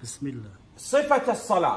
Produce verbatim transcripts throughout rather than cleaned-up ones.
بسم الله. صفة الصلاة.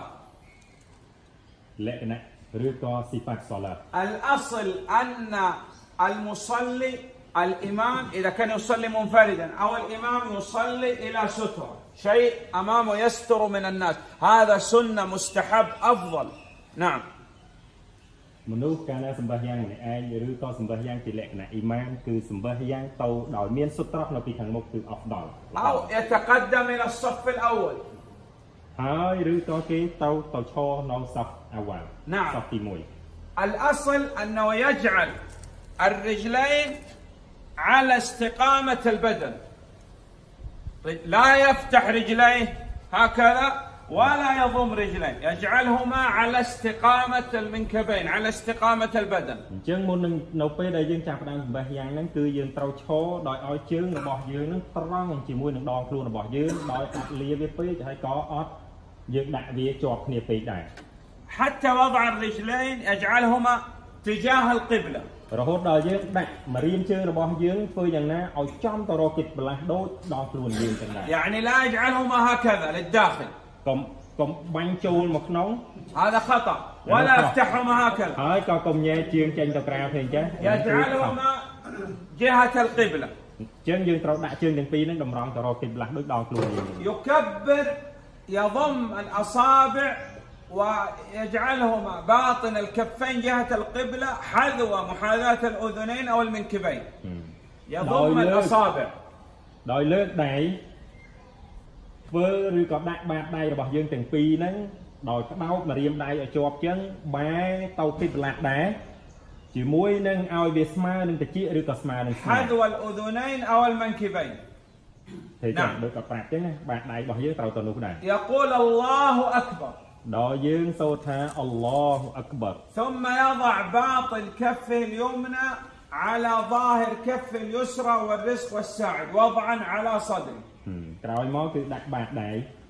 لكن ريكا صفة الصلاة. الأصل أن المصلي الإمام إذا كان يصلي منفردا أو الإمام يصلي إلى سترة شيء أمامه يستر من الناس، هذا سنة مستحب أفضل. نعم. មនុស្សកាលណាសម្បះយ៉ាងនេះឯងឬក៏សម្បះយ៉ាងជាលក្ខណៈអ៊ីម៉ាមគឺសម្បះយ៉ាងទៅដោយមានសុត្រោះនៅពីខាងមុខគឺអហ្វដល أو يتقدم إلى الصف الأول. ហើយឬក៏គេទៅទៅឈរនៅសហ្វអវ៉ាល់ نعم. សហ្វទីមួយ الأصل أنه يجعل الرجلين على استقامة البدن، لا يفتح رجليه هكذا ولا يضم رجليه، يجعلهما على استقامة المنكبين، على استقامة البدن. អញ្ចឹងមុននឹងនៅពេលដែលយើងចាប់ផ្ដើមសម្បះយ៉ាងហ្នឹងគឺយើងត្រូវឈរដោយឲ្យជើងរបស់យើងហ្នឹងត្រង់ជាមួយនឹងដងខ្លួនរបស់យើងដោយអត់លាវាពេកហើយក៏អត់យើងដាក់វាជាប់គ្នាពេកដែរ حتى وضع الرجلين يجعلهما تجاه القبلة. រហូតដល់យើងដាក់ម្រាមជើងរបស់យើងធ្វើយ៉ាងណាឲ្យចំទៅរកគិតបន្លាស់ដូចដងខ្លួនយើងចឹងដែរ يعني لا يجعلهما هكذا للداخل. កុំកុំបាញ់ចូលមកក្នុង هذا خطأ. ولا يفتحهما هكذا. ហើយក៏កុំញែជើងចេញទៅក្រៅទេអញ្ចឹង يجعلهما جهة القبلة. អញ្ចឹងយើងត្រូវដាក់ជើងទាំងពីរហ្នឹងតម្រង់ទៅរកគិតបន្លាស់ដូចដងខ្លួនយើង يكبر يضم الأصابع ويجعلهما باطن الكفين جهة القبلة حذو محاذاة الأذنين أو المنكبين. يضم الأصابع. ដោយលើកដៃធ្វើឬក៏ដាក់បាតដៃរបស់យើងទាំងពីរហ្នឹងដោយក្តោបម្រាមដៃឲ្យជាប់ចឹងបែរទៅគិតបន្លាស់ដែរជាមួយនឹងឲ្យវាស្មើនឹងតិចឬក៏ស្មើនឹងស្មា حذو الأذنين أو المنكبين. ទេចឹងដូចក៏ប្រាប់ចឹងណាបាតដៃរបស់យើងត្រូវទៅនោះដែរ يقول الله أكبر. ដល់យើងសូត្រថាអល់ឡោះអក្បរ ثم يضع باطن كفه اليمنى على ظاهر كف اليسرى والرزق والساعد وضعا على صدره. ក្រោយមកគឺដាក់បាតដៃ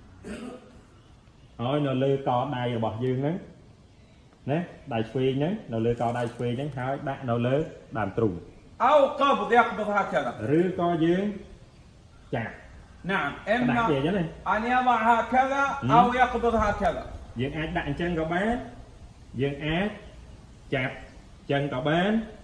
ហើយនៅលើកដៃរបស់យើងហ្នឹងណាដៃឆ្វេងហ្នឹងនៅលើកដៃឆ្វេងហ្នឹងហើយដាក់នៅលើដើមទ្រូង أو قبض يقبض هكذا. ឬក៏យើងចាក់ نعم إما كذا. أن يضع هكذا أو يقبض هكذا. យើងអាចដាក់អញ្ចឹងក៏បានយើងអាចចាប់ចឹងក៏បាន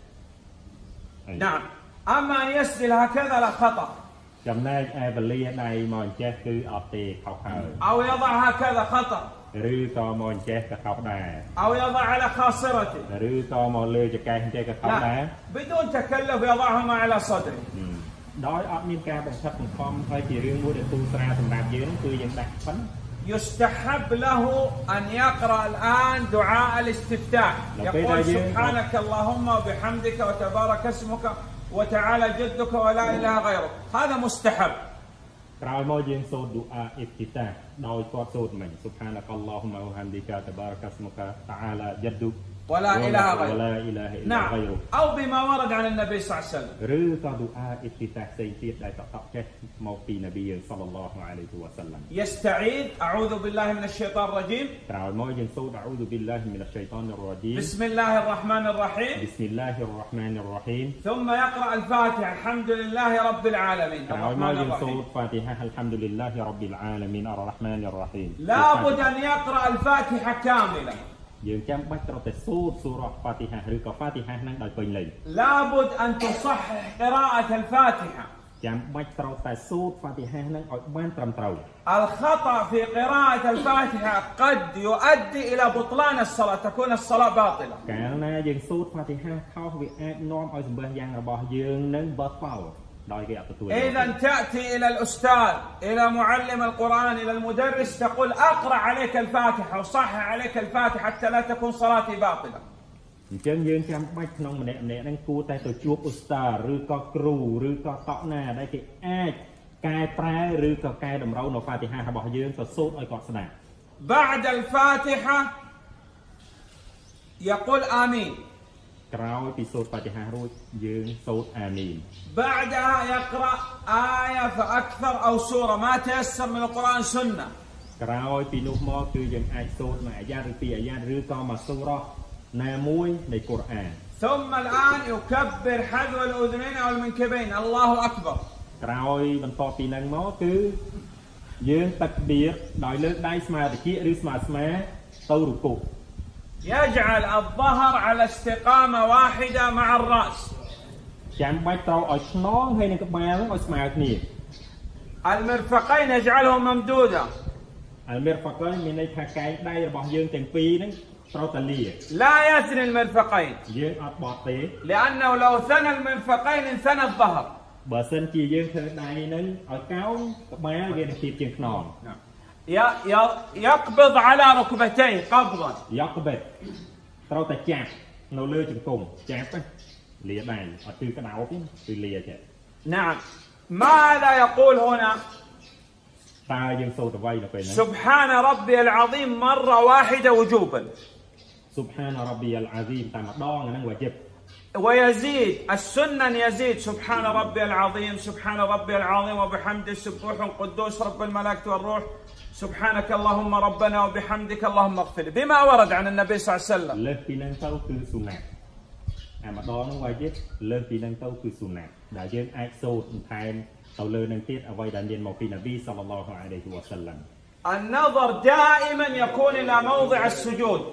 نعم. أما أن يسدل هكذا لا خطأ. ចំណែកឯវលាដៃមកអញ្ចេះគឺអត់ទេខុសហើយ أو يضع هكذا خطأ. ឬក៏មកអញ្ចេះក៏ខុសដែរ أو يضع على خاصرته. ឬក៏មកលើចង្កេះអញ្ចេះក៏ខុសដែរ لا بدون تكلف يضعهما على صدره. ដោយអត់មានការបង្ខិតបង្ខំហើយជារឿងមួយដែលទូស្រាលសម្រាប់យើងគឺយើងដាក់ប៉ុណ្ណឹង يستحب له أن يقرأ الآن دعاء الاستفتاح. يقول سبحانك اللهم وبحمدك وتبارك اسمك وتعالى جدك ولا إله غيرك. هذا مستحب. ក្រោយមកយើងសូត្រឌូអាអ៊ីហ្ទីតាដោយគាត់សូត្រមិញ سبحانك اللهم وبحمدك تبارك اسمك تعالى جدك ولا إله غيرك. ولا إله إلا نعم. غيرك. أو بما ورد عن النبي صلى الله عليه وسلم. ឬក៏ឌូអាអ៊ីហ្ទីតាផ្សេងទៀតដែលតក់ចេះមកពីនប៊ីសល្លឡោះអាឡៃហ៊ីវ៉ាសាឡាំ يستعيذ أعوذ بالله من الشيطان الرجيم. ក្រោយមកយើងសូត្រអ៊ូឌូប៊ីលឡាហ៊ីមីនអ្ឆៃតានរ៉ជីម بسم الله الرحمن الرحيم. بسم الله الرحمن الرحيم. ثم يقرأ الفاتحة الحمد لله رب العالمين ក្រោយមក الرحمن យើងសូ الرحيم. ត្រហ្វាទីហាអល់ហាំឌូលីលឡាហ៊ីរ៉ាប៊ីលអាឡាមីនអររ៉ាហ្មានអររ៉ាហ៊ីម لابد أن يقرأ الفاتحة كاملة. យើងចាំបាច់ត្រូវតែសូត្រសូរ៉ាហ្វាទីហាឬក៏ហ្វាទីហាហ្នឹងដោយពេញលេញ لابد أن تصحح قراءة الفاتحة. ចាំបាច់ត្រូវតែសូត្រហ្វាទីហាហ្នឹងឲ្យបានត្រឹមត្រូវ الخطأ في قراءة الفاتحة قد يؤدي إلى بطلان الصلاة، تكون الصلاة باطلة. កាលណាយើងសូត្រហ្វាទីហាខុសវាអាចនាំឲ្យសម្បះយ៉ាងរបស់យើងនឹងបត់ប៉ោដោយគេអត់ទទួល إذا تأتي إلى الأستاذ إلى معلم القرآن إلى المدرس تقول أقرأ عليك الفاتحة وصحح عليك الفاتحة حتى لا تكون صلاتي باطلة. អញ្ចឹងយើងចាំបាច់ក្នុងម្នាក់ម្នាក់ហ្នឹងគួរតែទៅជួបឧស្តាហ៍ឬក៏គ្រូឬក៏តក់ណាដែលគេអាចកែប្រែឬក៏កែតម្រូវនៅហ្វាទីហារបស់យើងទៅសូត្រឲ្យគាត់ស្ដាប់ بعد الفاتحة يقول آمين. ក្រោយពីសូត្រហ្វាទីហារួចយើងសូត្រអាមីន بعدها يقرأ آية فأكثر أو سورة ما تيسر من القرآن سنة. ក្រោយពីនោះមកគឺយើងអាចសូត្រមួយអាយ៉ាតឬពីរអាយ៉ាតឬក៏មួយសូរ៉ាណាមួយនៃកូរ៉ាន ثم الآن يكبر حذو الأذنين أو المنكبين الله أكبر. ក្រោយបន្ទាប់ពីហ្នឹងមកគឺយើងតាក់បៀដោយលើកដៃស្មើតិចឬស្មើស្មើទៅរុគូ يجعل الظهر على استقامة واحدة مع الرأس ចាំបាច់ត្រូវឲ្យខ្នងហើយនឹងក្បាលនឹងឲ្យស្មើគ្នា المرفقين يجعلهم ممدودة المرفقين មានន័យថាកែងដៃរបស់យើងទាំងពីរហ្នឹងត្រូវតែលា لا يثني المرفقين យើងអត់បត់ទេ لأنه لو ثنى المرفقين انثنى الظهر បើសិនជាយើងធ្វើដៃហ្នឹងឲ្យកោងក្បាលវានឹងទៀតជាងខ្នង يقبض على ركبتيه قبضا យកបិទត្រូវតែចាប់នៅលើជង្គង់ចាប់លាដៃអត់គឺក្តោបទេគឺលាចេះ نعم ماذا يقول هنا តើយើងសូត្រអ្វីនៅពេលហ្នឹង سبحان ربي العظيم مرة واحدة وجوبا سبحان ربي العظيم តែម្ដងហ្នឹងវាជិប ويزيد السنة يزيد سبحان ربي العظيم سبحان ربي العظيم وبحمده سبوح قدوس رب الملائكة والروح سبحانك اللهم ربنا وبحمدك اللهم اغفر بما ورد عن النبي صلى الله عليه وسلم លើសពីហ្នឹងទៅគឺសុណាត់តែម្ដងហ្នឹងវាជិបលើសពីហ្នឹងទៅគឺសុណាត់ដែលយើងអាចសូត្របន្ថែមទៅលើនឹងទៀតអ្វីដែលមានមកពីនប៊ី صلى الله عليه وسلم النظر دائما يكون إلى موضع السجود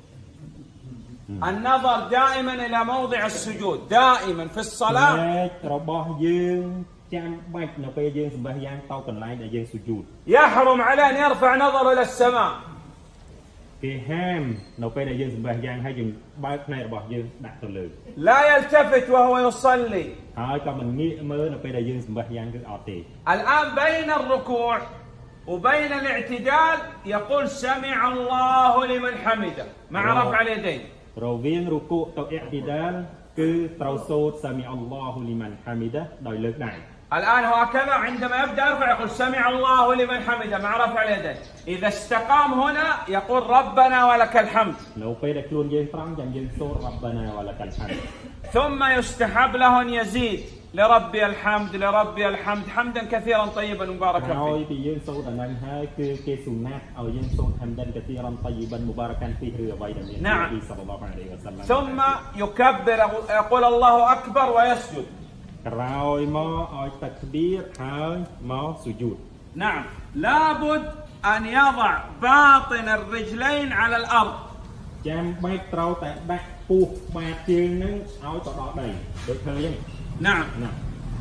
النظر دائما إلى موضع السجود دائما في الصلاة របស់យើងចាំបាច់នៅពេលយើងសម្បះយ៉ាងទៅកន្លែងដែលយើងសុជូត يحرم عليه أن يرفع نظره إلى السماء គេហាមនៅពេលដែលយើងសម្បះយ៉ាងហើយយើងបើកភ្នែករបស់យើងដាក់ទៅលើ لا يلتفت وهو يصلي ហើយក៏មិនងាកមើលនៅពេលដែលយើងសម្បះយ៉ាងគឺអត់ទេ الآن بين الركوع وبين الاعتدال يقول سمع الله لمن حمده مع رفع اليدين រវាងរុគូទៅអ៊ីទីដាលគឺត្រូវសូត្រសាមីអល់ឡោះលីម៉ាន់ហាមីដាដោយលើកដៃ الآن هو هكذا عندما يبدأ يرفع يقول سمع الله لمن حمده مع رفع اليدين إذا استقام هنا يقول ربنا ولك الحمد នៅពេលដែលខ្លួនយើងត្រង់ចាំយើងសូត្រ ربنا ولك الحمد ثم يستحب له أن يزيد لربي الحمد لربي الحمد حمدا كثيرا طيبا مباركا فيه ហើយពីយើងសូត្រដល់ហ្នឹងហើយគឺគេសុណាត់ឲ្យយើងសូត្រ حمدا كثيرا طيبا مباركا فيه ឬអ្វីដែលមាននប៊ី صلى الله عليه وسلم ثم يكبر يقول الله أكبر ويسجد ក្រោយមកឲ្យតាក់បៀរហើយមកសុយូត نعم لابد أن يضع باطن الرجلين على الأرض ចាំបាច់ត្រូវតែដាក់ពោះបាតជើងហ្នឹងឲ្យទៅដល់ដីដូចឃើញ نعم نعم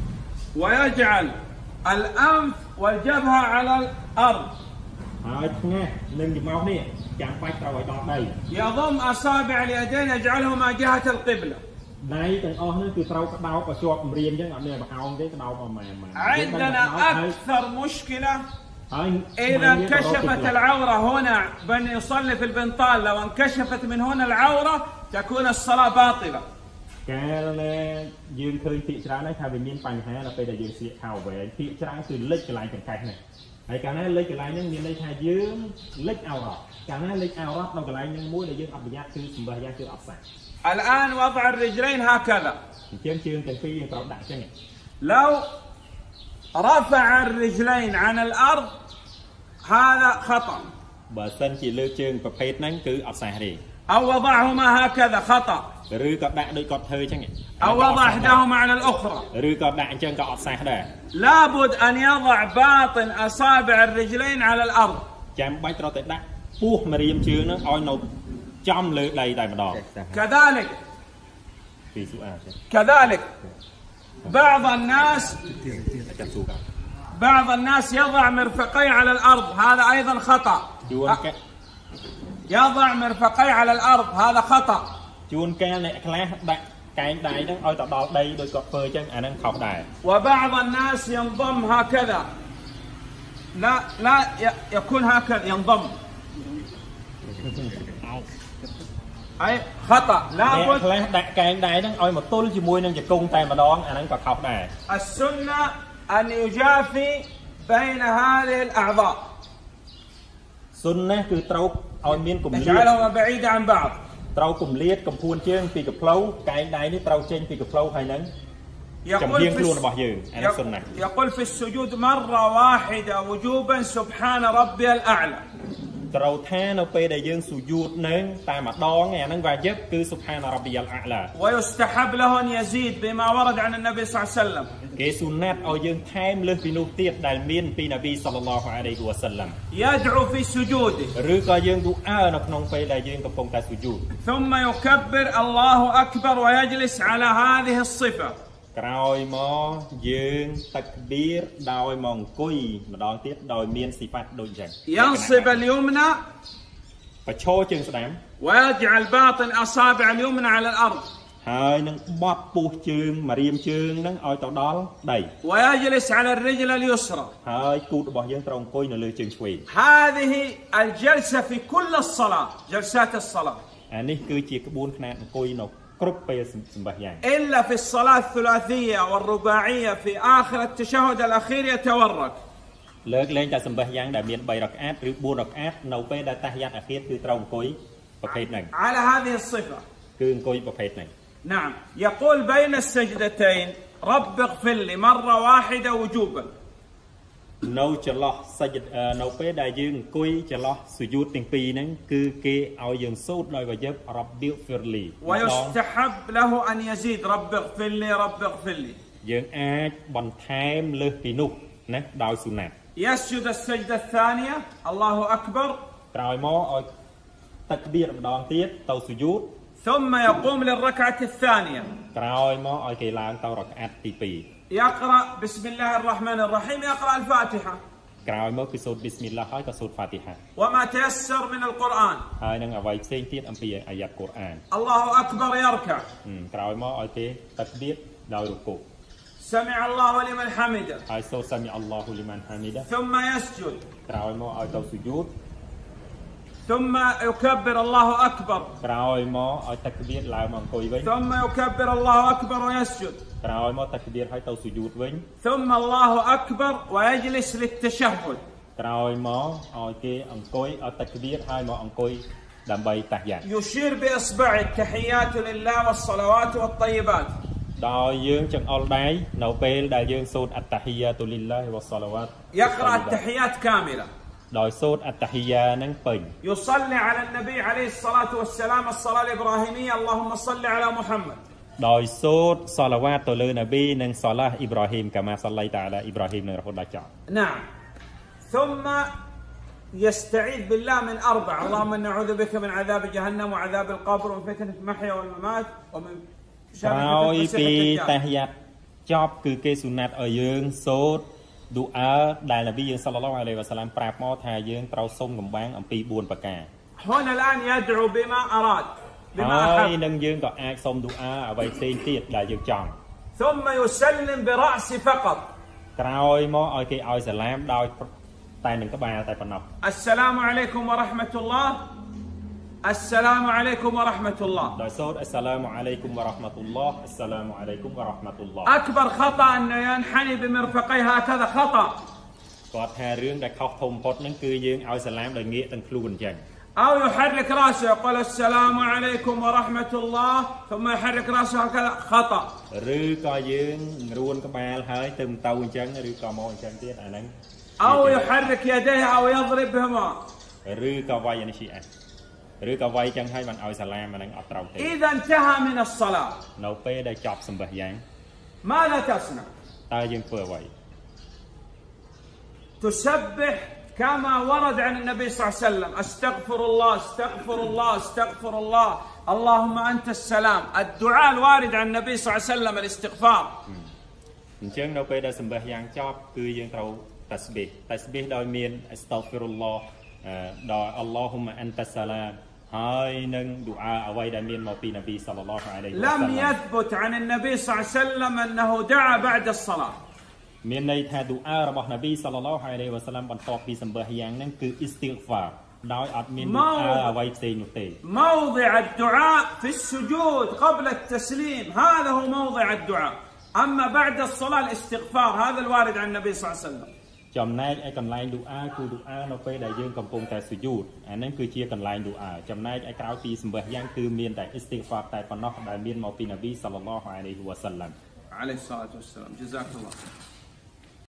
ويجعل الأنف والجبهة على الأرض ហើយថ្ងាសនឹងច្រមុះនេះចាំបាច់ត្រូវឲ្យដល់ដី يضم أصابع اليدين يجعلهما جهة القبلة ដៃទាំងអស់ហ្នឹងគឺត្រូវក្តោបឲ្យជាប់គម្រាមអញ្ចឹងអត់មានបហោងទេក្តោបឲ្យម៉ែម៉ែ عندنا أكثر مشكلة ហើយ إذا انكشفت العورة هنا بن يصلي في البنطال لو انكشفت من هنا العورة تكون الصلاة باطلة កាលណាយើងឃើញភាគច្រើនហើយថាវាមានបញ្ហាដល់ពេលដែលយើងស្លៀកខោវែងភាគច្រើនគឺលិចកន្លែងចង្កេះនេះហើយកាលណាលិចកន្លែងហ្នឹងមានន័យថាយើងលិចអោរ៉ាកាលណាលិចអោរ៉ាដល់កន្លែងហ្នឹងមួយដែលយើងអត់ប្រយ័ត្នគឺសម្បះយ៉ាងគឺអត់សះ الآن وضع الرجلين هكذا អញ្ចឹងជើងទាំងពីរយើងត្រូវដាក់អញ្ចឹង لو رفع الرجلين عن الأرض هذا خطأ បើសិនជាលើកជើងប្រភេទហ្នឹងគឺអត់សះទេ أو وضعهما هكذا خطأ ឬក៏ដាក់ដូចគាត់ធ្វើអញ្ចឹង أو وضع إحداهما على الأخرى ឬក៏ដាក់អញ្ចឹងក៏អត់សះដែរ لابد أن يضع باطن أصابع الرجلين على الأرض ចាំបាច់ត្រូវតែដាក់ពោះម្រាមជើងហ្នឹងឲ្យនៅចំលើដីតែម្ដង كذلك ពីសុអា كذلك بعض الناس بعض الناس يضع مرفقيه على الأرض هذا أيضا خطأ يضع مرفقيه على الأرض هذا خطأ ជួនកាលអ្នកខ្លះដាក់កែងដៃហ្នឹងឲ្យទៅដល់ដីដោយគាត់ធ្វើអញ្ចឹងអាហ្នឹងខុសដែរ وبعض الناس ينضم هكذا لا لا يكون هكذا ينضم أي خطأ អ្នក لابد ខ្លះដាក់កែងដៃហ្នឹងឲ្យមកទល់ជាមួយនឹងជង្គង់តែម្ដងអាហ្នឹងក៏ខុសដែរ السنة أن يجافي بين هذه الأعضاء សុនណាគឺត្រូវឲ្យមានគម្លាត يجعلهما بعيدة عن بعض ត្រូវគម្លាតកំភួនជើងពីកផ្លូវកែងដៃនេះត្រូវចេញពីកផ្លូវហើយហ្នឹងចំហៀងខ្លួនរបស់យើងអានេះសុនណា يقول في السجود مرة واحدة وجوبا سبحان ربي الأعلى ត្រូវថានៅពេលដែលយើងស៊ូយូតនឹងតែម្ដងអាហ្នឹងវាយឹបគឺ سبحان ربي الأعلى ويستحب له أن يزيد بما ورد عن النبي صلى الله عليه وسلم គេស៊ូណាត់ឲ្យយើងថែមលើសពីនោះទៀតដែលមានពីនប៊ី صلى الله عليه وسلم يدعو في سجوده ឬក៏យើងឌូអានៅក្នុងពេលដែលយើងកំពុងតែស៊ូយូត ثم يكبر الله أكبر ويجلس على هذه الصفة ក្រោយមកយើងតាក់បៀរដោយមកអង្គុយម្ដងទៀតដោយមានសិហ្វាត់ដូចអញ្ចឹង ينصب اليمنى បញ្ឈរជើងស្ដាំ ويجعل باطن أصابع اليمنى على الأرض ហើយនឹងបត់ពោះជើងម្រាមជើងហ្នឹងឲ្យទៅដល់ដី ويجلس على الرجل اليسرى ហើយគូតរបស់យើងត្រូវអង្គុយនៅលើជើងឆ្វេង هذه الجلسة في كل الصلاة جلسات الصلاة អានេះគឺជាក្បួនខ្នាតអង្គុយនៅគ្រប់ពេលសម្បះយ៉ាង إلا في الصلاة الثلاثية والرباعية في آخر التشهد الأخير يتورك លើកលែងតែសម្បះយ៉ាងដែលមាន3រកាតឬ4រកាតនៅពេលដែលតាហយ៉ាតអាខៀរគឺត្រូវអង្គុយប្រភេទហ្នឹង على هذه الصفة គឺអង្គុយប្រភេទហ្នឹង نعم يقول بين السجدتين رب اغفر لي مرة واحدة وجوبا នៅចន្លោះសច្ចនៅពេលដែលយើងអង្គុយចន្លោះសុយូតទាំងពីរហ្នឹងគឺគេឲ្យយើងសូត្រដោយវាយឹប رب اغفر لي ويستحب له أن يزيد رب اغفر لي رب اغفر لي យើងអាចបន្ថែមលើសពីនោះណាដោយសុណាត់ يسجد السجدة الثانية الله أكبر ក្រោយមកឲ្យតាក់បៀរម្ដងទៀតទៅសុយូត ثم يقوم للركعة الثانية ក្រោយមកឲ្យគេឡើងទៅរកាតទី2 يقرأ بسم الله الرحمن الرحيم يقرأ الفاتحة ក្រោយមកគឺសូត្រប៊ីស្មិលឡាហ៍ហើយក៏សូត្រ فاتحة وما تيسر من القرآن ហើយនឹងអ្វីផ្សេងទៀតអំពីអាយ៉ាត់កូរ៉ាន الله أكبر يركع ក្រោយមកឲ្យគេតាក់បៀរដោយរុគូ سمع الله لمن حمده ហើយសូត្រសាមីអល់ឡោះលីម៉ាន់ហាមីដា ثم يسجد ក្រោយមកឲ្យទៅសុយូត ثم يكبر الله أكبر ក្រោយមកឲ្យតាក់បៀរឡើងមកអង្គុយវិញ ثم يكبر الله أكبر ويسجد ក្រោយមកតាក់បៀរឲ្យទៅសុយូតវិញ ثم الله أكبر ويجلس للتشهد ក្រោយមកឲ្យគេអង្គុយឲ្យតាក់បៀរឲ្យមកអង្គុយដើម្បីតាហយ៉ាត់ يشير بإصبعه التحيات لله والصلوات والطيبات ដោយយើងចង្អុលដៃនៅពេលដែលយើងសូត្រអត្តហ៊ីយ៉ាតុលីឡាហ៊ីវ៉ាសឡាវ៉ាត يقرأ التحيات كاملة ដោយសូត្រអត្តហ៊ីយ៉ានឹងពេញ يصلي على النبي عليه الصلاة والسلام الصلاة الإبراهيمية اللهم صل على محمد ដោយសូត្រសាឡាវ៉ាតទៅលើនប៊ីនិងសាឡាហ៍អ៊ីប្រាហ៊ីមកាម៉ាសឡៃតាអាឡាអ៊ីប្រាហ៊ីមនឹងរហូតដល់ចប់ نعم ثم يستعيذ بالله من أربع اللهم إنا نعوذ بك من عذاب جهنم وعذاب القبر ومن فتنة المحيا والممات ومن ក្រោយពីតាហយ៉ាត់ចប់គឺគេសុណាត់ឲ្យយើងសូត្រឌូអាដែលនប៊ីយើងសល្លឡោះអាឡៃហ៊ីវ៉ាសឡាមប្រាប់មកថាយើងត្រូវសុំកំបាំងអំពី4ប្រការ هنا الآن يدعو بما أراد بما ហើយ أحب នឹងយើងក៏អាចសុំឌូអាអ្វីផ្សេងទៀតដែលយើងចង់ ثم يسلم برأسه فقط ក្រោយមកឲ្យគេឲ្យសាឡាមដោយតែនឹងក្បាលតែប៉ុណ្ណោះ السلام عليكم ورحمة الله السلام عليكم ورحمة الله ដោយសូត្រអស្សឡាមអាឡៃគុំវ៉ារ៉ាហ្មាតុលឡោះអស្សឡាមអាឡៃគុំវ៉ារ៉ាហ្មាតុលឡោះ أكبر خطأ أنه ينحني بمرفقيه هكذا خطأ គាត់ថារឿងដែលខុសធំបំផុតហ្នឹងគឺយើងឲ្យសាឡាមដោយងាកទាំងខ្លួនអញ្ចឹង أو يحرك رأسه يقول السلام عليكم ورحمة الله ثم يحرك رأسه هكذا خطأ ឬក៏យើងរួនក្បាលហើយទៅទៅអញ្ចឹងឬក៏មកអញ្ចឹងទៀតអាហ្នឹង أو يحرك يديه أو يضرب بهما ឬក៏វាយអានេះជាឬក៏វាយចឹងហើយបានឲ្យសាឡាមអាហ្នឹងអត់ត្រូវទេ إذا انتهى من الصلاة នៅពេលដែលចប់សម្បះយ៉ាង ماذا تصنع តើយើងធ្វើអ្វី تسبح كما ورد عن النبي صلى الله عليه وسلم استغفر الله استغفر الله استغفر الله اللهم أنت السلام الدعاء الوارد عن النبي صلى الله عليه وسلم الاستغفار អញ្ចឹងនៅពេលដែលសម្បះយ៉ាងចប់គឺយើងត្រូវតាស្ប៊ីហតាស្ប៊ីហដោយមានអស្តហ្វិរុលឡោះដោយអល់ឡោហ៊ុមអន្តសាឡាមហើយនឹងឌូអាអ្វីដែលមានមកពីនប៊ីសល្លឡោះអាឡៃហ៊ីវ៉ាសឡាម لم يثبت عن النبي صلى الله عليه وسلم أنه دعا بعد الصلاة មានន័យថាឌូអារបស់នប៊ីសល្លឡោះអាឡៃហ៊ីវ៉ាសឡាមបន្ទាប់ពីសម្បះយ៉ាងហ្នឹងគឺអ៊ីស្ទីហ្វារដោយអត់មានឌូអាអ្វីផ្សេងនោះទេ موضع الدعاء في السجود قبل التسليم هذا هو موضع الدعاء أما بعد الصلاة الاستغفار هذا الوارد عن النبي صلى الله عليه وسلم ចំណែកឯកន្លែងឌូអាគឺឌូអានៅពេលដែលយើងកំពុងតែសុយូតអាហ្នឹងគឺជាកន្លែងឌូអាចំណែកឯក្រៅពីសម្បះយ៉ាងគឺមានតែអ៊ីស្ទីហ្វារតែប៉ុណ្ណោះដែលមានមកពីនប៊ីសល្លឡោះអាឡៃហ៊ីវ៉ាសឡាម عليه الصلاة والسلام جزاك الله